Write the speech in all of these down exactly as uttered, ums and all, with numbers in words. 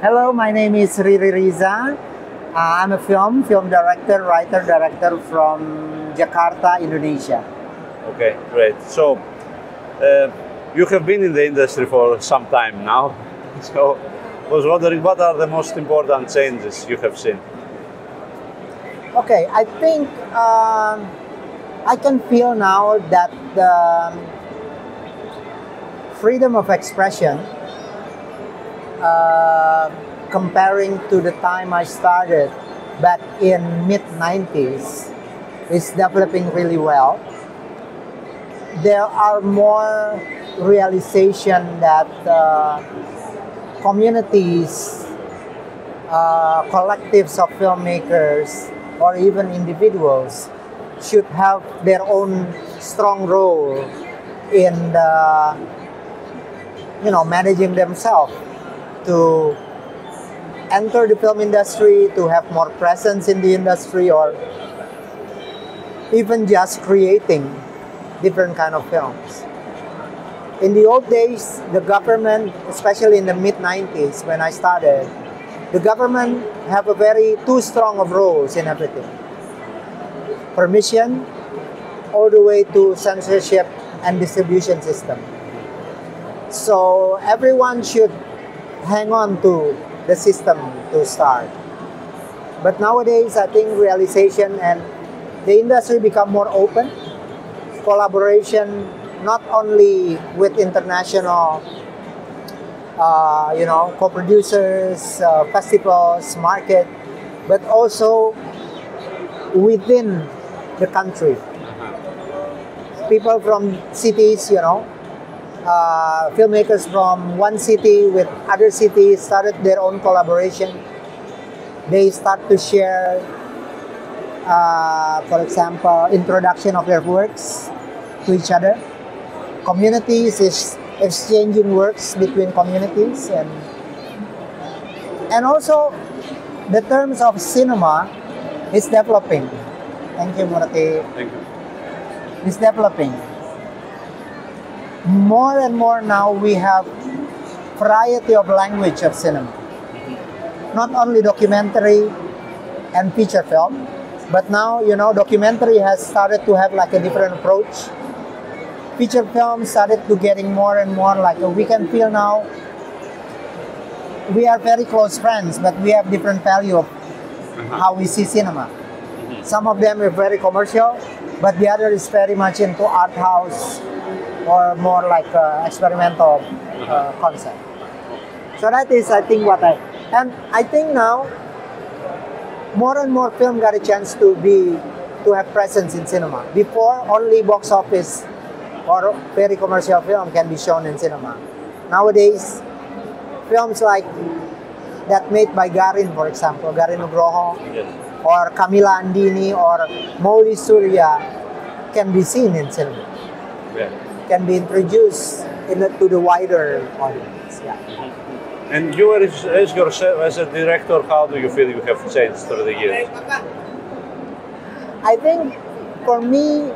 Hello, my name is Riri Riza. Uh, I'm a film, film director, writer, director from Jakarta, Indonesia. Okay, great. So, uh, you have been in the industry for some time now. So, I was wondering what are the most important changes you have seen? Okay, I think um, I can feel now that the freedom of expression, uh, comparing to the time I started back in mid nineties, is developing really well. There are more realization that uh, communities, uh, collectives of filmmakers, or even individuals should have their own strong role in the, you know, managing themselves to enter the film industry, to have more presence in the industry, or even just creating different kind of films. In the old days, the government, especially in the mid nineties when I started, the government have a very too strong of roles in everything. Permission, all the way to censorship and distribution system. So everyone should hang on to the system to start. But nowadays, I think realization and the industry become more open. Collaboration, not only with international, uh, you know, co-producers, uh, festivals, market, but also within the country. People from cities, you know, uh, filmmakers from one city with other cities started their own collaboration. They start to share, uh, for example, introduction of their works to each other. Communities is exchanging works between communities, and and also the terms of cinema is developing. Thank you, Murati. Thank you. It's developing. More and more now we have variety of language of cinema. Not only documentary and feature film, but now, you know, documentary has started to have like a different approach. Feature film started to getting more and more like a, we can feel now we are very close friends, but we have different value of uh-huh. how we see cinema. Mm-hmm. Some of them are very commercial, but the other is very much into art house or more like uh, experimental uh, concept. So that is, I think, what I, and I think now more and more film got a chance to be, to have presence in cinema. Before, only box office or very commercial film can be shown in cinema. Nowadays, films like that made by Garin, for example, Garin Nugroho, yes. or Camila Andini, or Mauli Surya, can be seen in cinema. Yeah. Can be introduced in the, to the wider audience. Yeah. Mm-hmm. And you as, as yourself, as a director, how do you feel you have changed through the years? I think for me,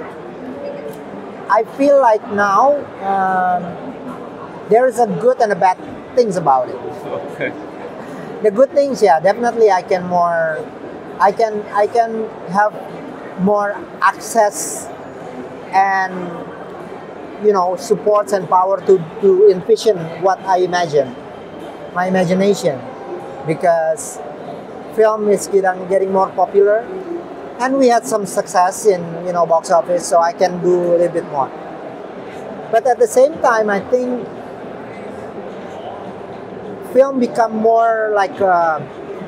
I feel like now um, there is a good and a bad things about it. Okay. The good things, yeah, definitely I can more, I can I can have more access and, you know, supports and power to to envision what I imagine, my imagination, because film is getting getting more popular. And we had some success in, you know, box office, so I can do a little bit more. But at the same time, I think film become more like a,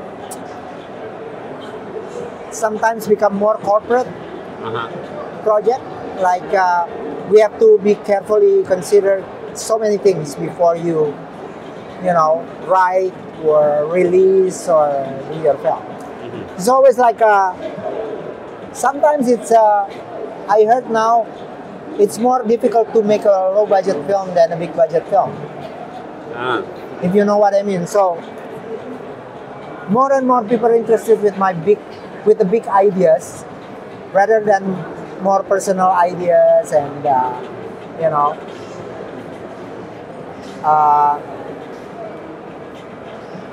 sometimes become more corporate uh-huh. project. Like uh, we have to be carefully consider so many things before you, you know, write or release or do your film. Mm-hmm. It's always like a, sometimes it's, uh, I heard now, it's more difficult to make a low budget film than a big budget film. Ah. If you know what I mean. So, more and more people are interested with my big, with the big ideas, rather than more personal ideas and, uh, you know, uh,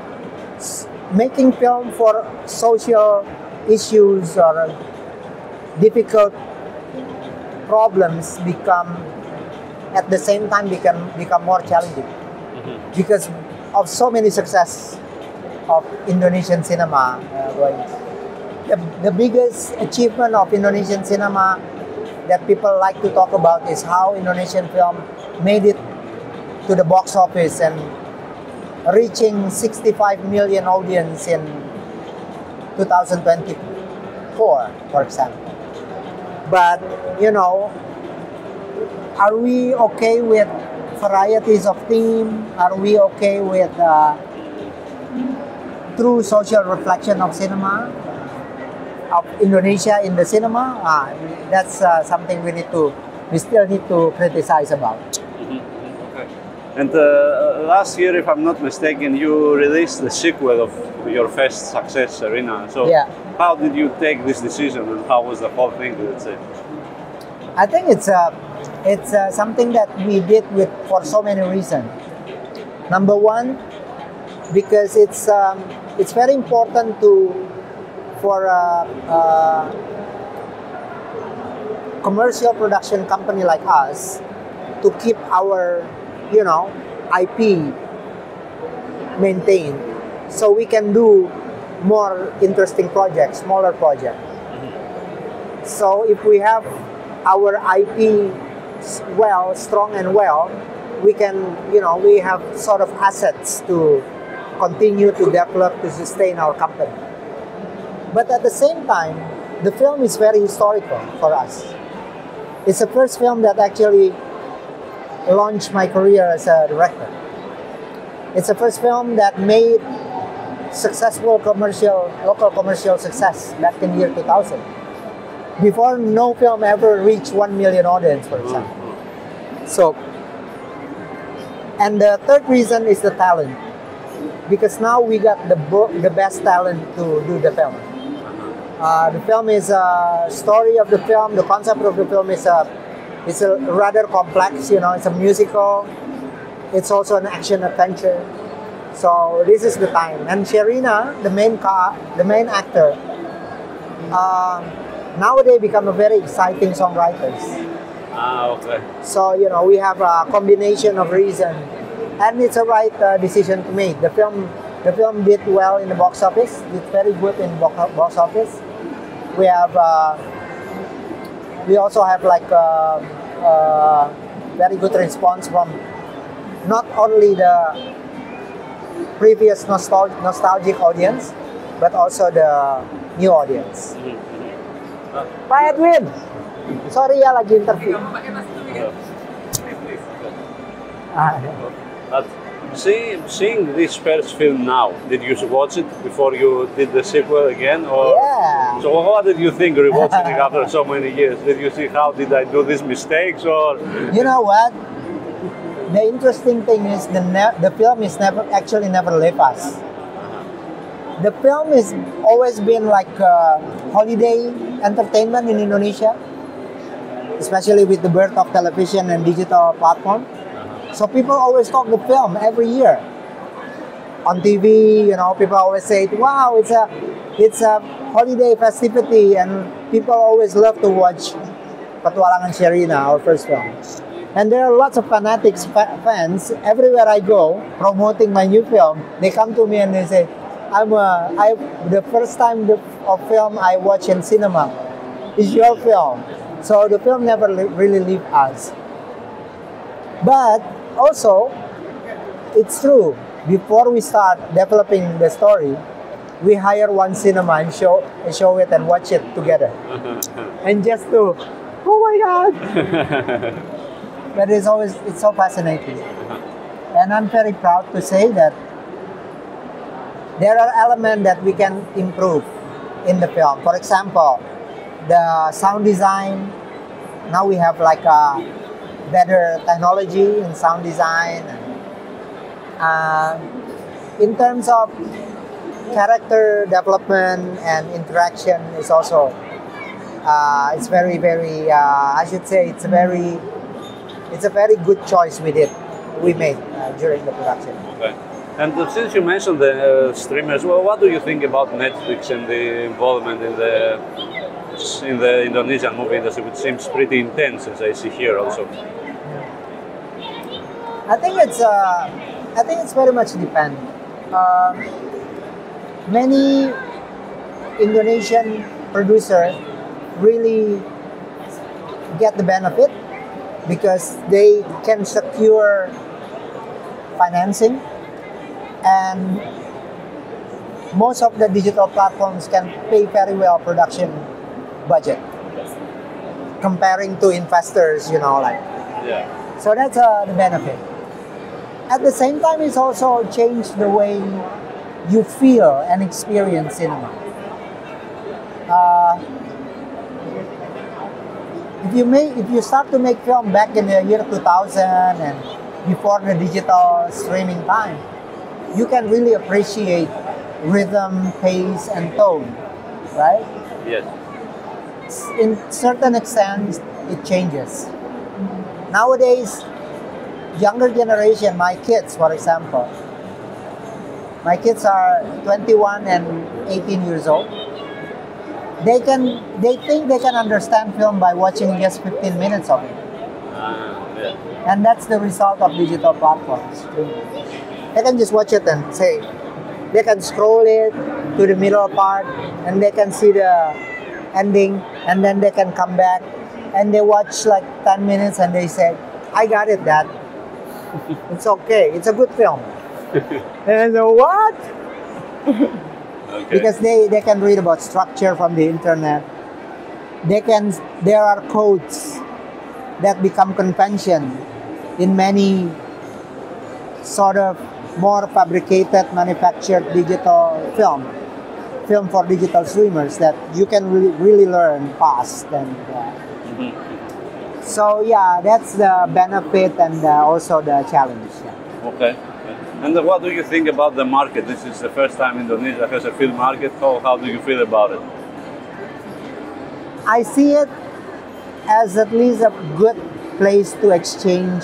s- making film for social issues or difficult problems become at the same time become become more challenging Mm-hmm. because of so many success of Indonesian cinema. Uh, going. The, the biggest achievement of Indonesian cinema that people like to talk about is how Indonesian film made it to the box office and reaching sixty-five million audience in two thousand twenty-four, for example. But, you know, are we okay with varieties of theme? Are we okay with uh, true social reflection of cinema, of Indonesia in the cinema? Ah, that's uh, something we need to, we still need to criticize about. Okay. And uh, last year, if I'm not mistaken, you released the sequel of your first success, Serena. So Yeah. how did you take this decision and how was the whole thing, let's say? I think it's uh, it's uh, something that we did with for so many reasons. Number one, because it's um, it's very important to for a, a commercial production company like us to keep our, you know, I P maintained, so we can do more interesting projects, smaller projects. So if we have our I P s- well, strong and well, we can, you know, we have sort of assets to continue to develop, to sustain our company. But at the same time, the film is very historical for us. It's the first film that actually launched my career as a director. It's the first film that made successful commercial, local commercial success back in year two thousand. Before, no film ever reached one million audience, for example. So, and the third reason is the talent. Because now we got the bo- the best talent to do the film. Uh, the film is a story of the film. The concept of the film is a it's a rather complex. You know, it's a musical. It's also an action adventure. So this is the time. And Sherina, the main car, the main actor, uh, nowadays become a very exciting songwriters. Ah, okay. So you know, we have a combination of reason, and it's a right uh, decision to make. The film, the film did well in the box office. Did very good in box box office. We have, uh, we also have like a, a very good response from not only the previous nostal- nostalgic audience, but also the new audience. Pak Edwin, sorry ya lagi interview. Ah, But see, seeing this first film now, did you watch it before you did the sequel again? Or Yeah. So what did you think rewatching it after so many years? Did you see how did I do these mistakes or? You know what? The interesting thing is the ne- the film is never actually never left us. The film is always been like uh, holiday entertainment in Indonesia, especially with the birth of television and digital platform. So people always talk the film every year on T V. You know, people always say, "Wow, it's a it's a holiday festivity," and people always love to watch Petualangan Sherina, our first film. And there are lots of fanatics fa- fans everywhere I go promoting my new film. They come to me and they say, "I'm a, I the first time the of film I watch in cinema is your film." So the film never li- really leave us. But also, it's true. Before we start developing the story, we hire one cinema and show show it and watch it together, and just to, oh my God! But it's always it's so fascinating, and I'm very proud to say that there are elements that we can improve in the film. For example, the sound design. Now we have like a better technology in sound design. Uh, in terms of character development and interaction, is also uh, it's very very uh, I should say it's a very it's a very good choice we did we made uh, during the production. Okay. And uh, since you mentioned the uh, streamers, well, what do you think about Netflix and the involvement in the in the Indonesian movie industry, which seems pretty intense, as I see here also? I think it's uh, I think it's very much depend. Uh, many Indonesian producers really get the benefit because they can secure financing, and most of the digital platforms can pay very well production budget comparing to investors, you know, like. Yeah. So that's uh, the benefit. At the same time, it's also changed the way you feel and experience cinema. Uh, if you make, if you start to make film back in the year two thousand and before the digital streaming time, you can really appreciate rhythm, pace, and tone, right? Yes. In certain extent, it changes. Nowadays, younger generation, my kids, for example, my kids are twenty-one and eighteen years old. They can, they think they can understand film by watching just fifteen minutes of it. Uh, yeah. And that's the result of digital platforms. They can just watch it and say, they can scroll it to the middle part and they can see the ending, and then they can come back and they watch like ten minutes and they say, I got it, Dad. It's okay. It's a good film. And so, what? Okay. Because they, they can read about structure from the internet. They can, there are codes that become convention in many sort of more fabricated, manufactured digital film. Film for digital streamers that you can really, really learn fast. And uh, Mm-hmm. so yeah, that's the benefit and uh, also the challenge. Yeah. Okay. And uh, what do you think about the market? This is the first time Indonesia has a film market. How, how do you feel about it? I see it as at least a good place to exchange,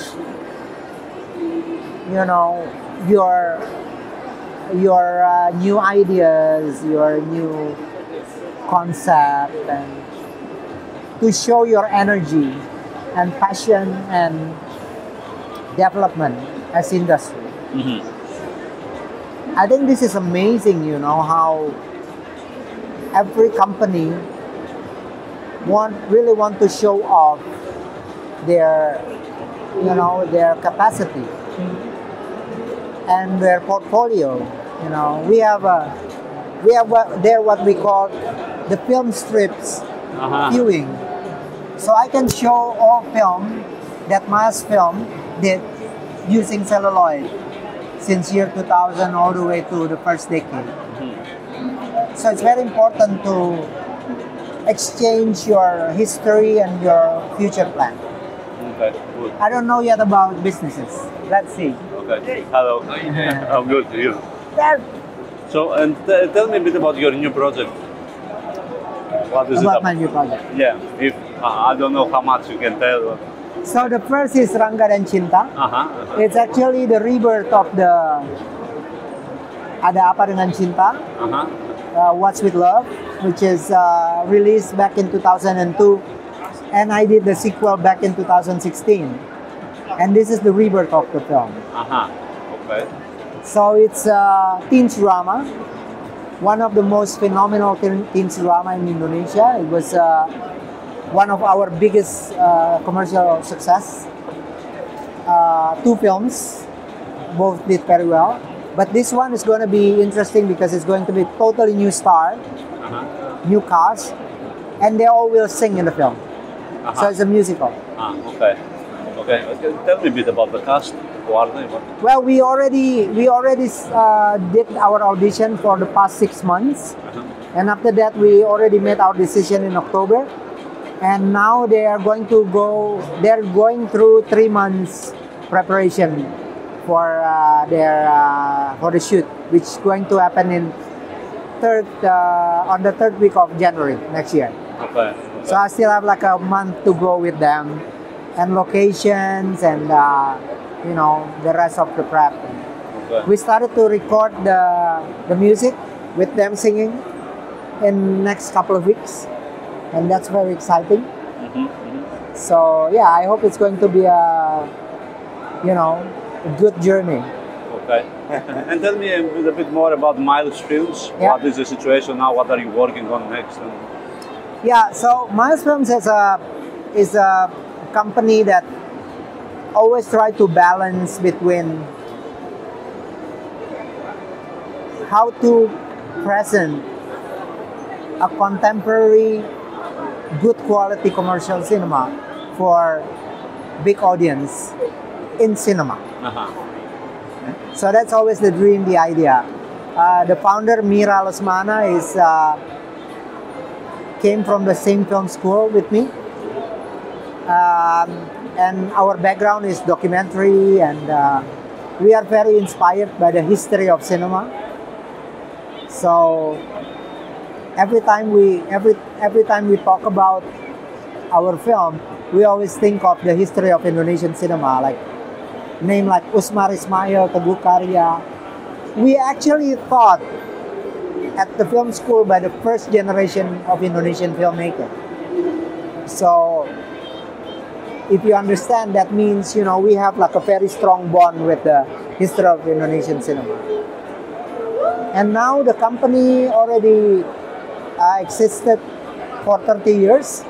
you know, your your uh, new ideas, your new concept, and to show your energy and passion and development as industry. Mm-hmm. I think this is amazing, you know, how every company want really want to show off their, you know, their capacity and their portfolio. You know, we have a, we have what, there what we call the film strips Uh-huh. viewing. So I can show all film that Mass Film did using celluloid since year two thousand all the way to the first decade. Mm-hmm. So it's very important to exchange your history and your future plan. Okay, good. I don't know yet about businesses. Let's see. Okay. Hello. I'm good. You. There, So, and t- tell me a bit about your new project. What is about it? my About? new project. Yeah. If uh, I don't know how much you can tell. So the first is Rangga dan Cinta. Uh huh. It's actually the rebirth of the Ada Apa Dengan Cinta, Uh huh. uh, What's with Love, which is uh, released back in two thousand two, and I did the sequel back in two thousand sixteen. And this is the rebirth of the film. Uh huh. Okay. So it's a teens drama, one of the most phenomenal teen- teens drama in Indonesia. It was uh, one of our biggest uh, commercial success. Uh, two films, both did very well. But this one is going to be interesting because it's going to be totally new star, Uh huh. new cast, and they all will sing in the film. Uh-huh. So it's a musical. Ah, okay. Okay. Okay. Tell me a bit about the cast. Who are they? What? Well, we already we already uh, did our audition for the past six months, Uh-huh. and after that we already made our decision in October, and now they are going to go. They're going through three months preparation for uh, their uh, for the shoot, which is going to happen in third uh, on the third week of January next year. Okay. So I still have like a month to go with them, and locations and uh, you know the rest of the prep. Okay. We started to record the, the music with them singing in next couple of weeks, and that's very exciting. Mm-hmm, mm-hmm. So yeah, I hope it's going to be a, you know, a good journey. Okay. And tell me a, a bit more about Miles Films. Yeah. What is the situation now? What are you working on next? And... Yeah, so Miles Films is a is a company that always try to balance between how to present a contemporary, good quality commercial cinema for big audience in cinema. Uh-huh. So that's always the dream, the idea. Uh, the founder, Mira Lesmana, is uh, came from the same film school with me. Um, and our background is documentary, and uh, we are very inspired by the history of cinema. So every time we every every time we talk about our film, we always think of the history of Indonesian cinema, like name like Usmar Ismail, Teguh Karya. We actually thought at the film school by the first generation of Indonesian filmmaker. So if you understand, that means, you know, we have like a very strong bond with the history of Indonesian cinema. And now the company already uh, existed for thirty years.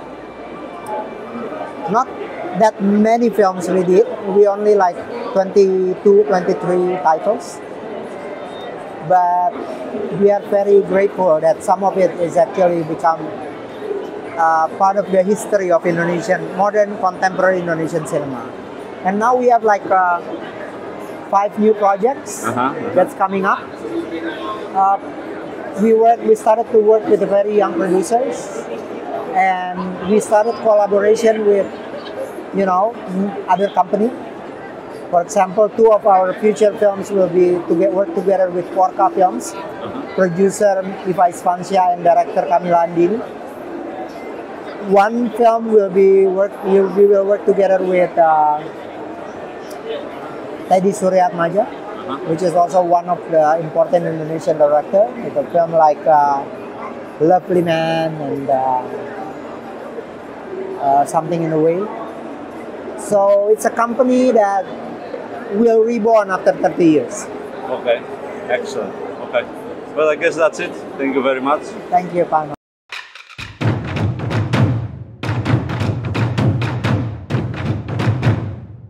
Not that many films we did. We only like twenty-two, twenty-three titles. But we are very grateful that some of it is actually become uh, part of the history of Indonesian, modern contemporary Indonesian cinema. And now we have like uh, five new projects Uh-huh, uh-huh. that's coming up. Uh, we work. We started to work with the very young producers, and we started collaboration with, you know, other company. For example, two of our future films will be to get work together with Porca Films, Uh-huh. producer Iva Isvansya and director Kamila Andini. One film will be work. We we will work together with uh, Teddy Suryatmaja, Uh-huh. which is also one of the important Indonesian director. With a film like uh, Lovely Man and uh, uh, Something in the Way. So it's a company that will reborn after thirty years. Okay, excellent. Okay. Well, I guess that's it. Thank you very much. Thank you, Panos.